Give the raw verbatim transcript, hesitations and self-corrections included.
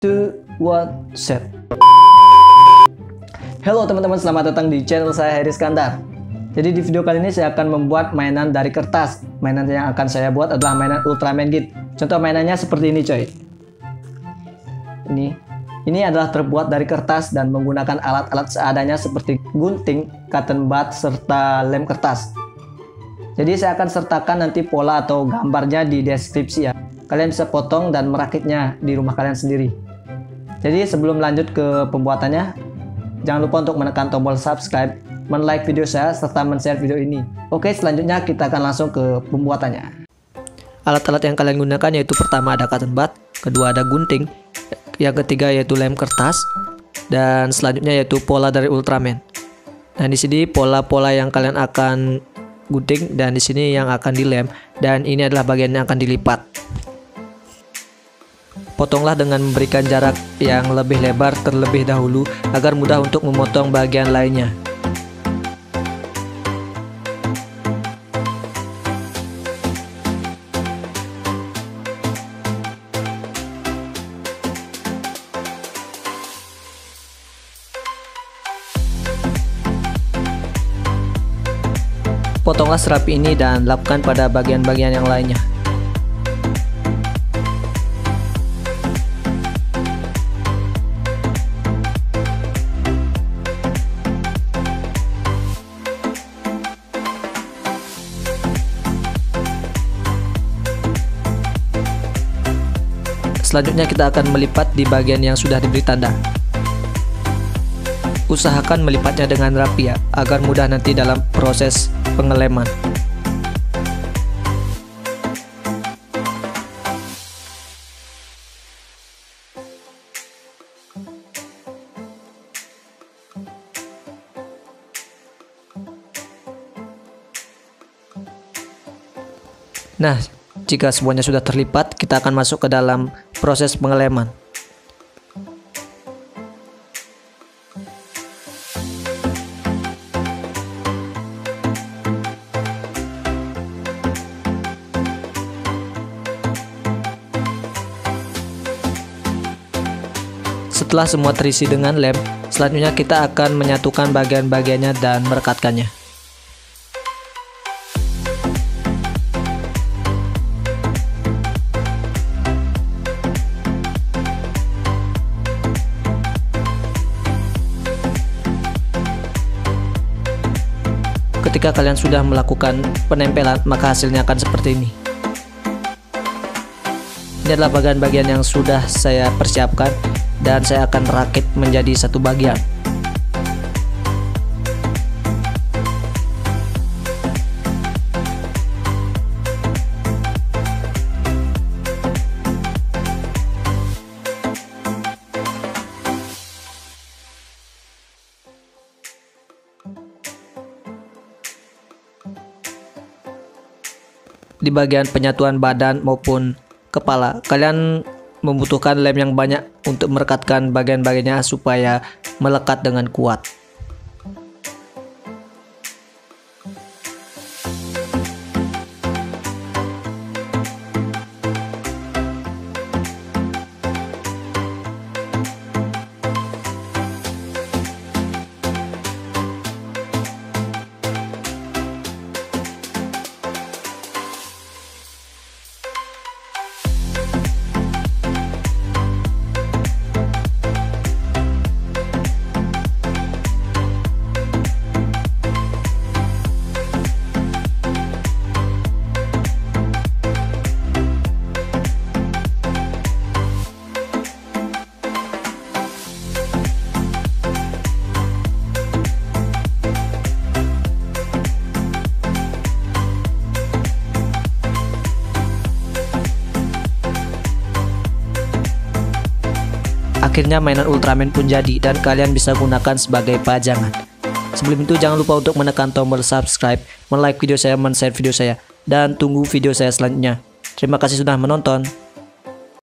two, one, set. Halo teman-teman, selamat datang di channel saya Heri Iskandar. Jadi di video kali ini saya akan membuat mainan dari kertas. Mainan yang akan saya buat adalah mainan Ultraman Kit. Contoh mainannya seperti ini coy. Ini Ini adalah terbuat dari kertas dan menggunakan alat-alat seadanya seperti gunting, cotton bud, serta lem kertas. Jadi saya akan sertakan nanti pola atau gambarnya di deskripsi ya. Kalian bisa potong dan merakitnya di rumah kalian sendiri. Jadi sebelum lanjut ke pembuatannya, jangan lupa untuk menekan tombol subscribe, men-like video saya, serta men-share video ini. Oke, selanjutnya kita akan langsung ke pembuatannya. Alat-alat yang kalian gunakan yaitu pertama ada cotton bud, kedua ada gunting, yang ketiga yaitu lem kertas, dan selanjutnya yaitu pola dari Ultraman. Nah, di sini pola-pola yang kalian akan gunting dan di sini yang akan dilem, dan ini adalah bagian yang akan dilipat. Potonglah dengan memberikan jarak yang lebih lebar terlebih dahulu agar mudah untuk memotong bagian lainnya. Potonglah serapi ini dan lakukan pada bagian-bagian yang lainnya. Selanjutnya kita akan melipat di bagian yang sudah diberi tanda. Usahakan melipatnya dengan rapi ya, agar mudah nanti dalam proses pengeleman. Nah, jika semuanya sudah terlipat, kita akan masuk ke dalam proses pengeleman. Setelah semua terisi dengan lem, selanjutnya kita akan menyatukan bagian-bagiannya dan merekatkannya. Ketika kalian sudah melakukan penempelan, maka hasilnya akan seperti ini. Ini adalah bagian-bagian yang sudah saya persiapkan dan saya akan rakit menjadi satu bagian. Di bagian penyatuan badan maupun kepala, kalian membutuhkan lem yang banyak untuk merekatkan bagian-bagiannya supaya melekat dengan kuat. Akhirnya mainan Ultraman pun jadi dan kalian bisa gunakan sebagai pajangan. Sebelum itu jangan lupa untuk menekan tombol subscribe, men-like video saya, men-share video saya, dan tunggu video saya selanjutnya. Terima kasih sudah menonton.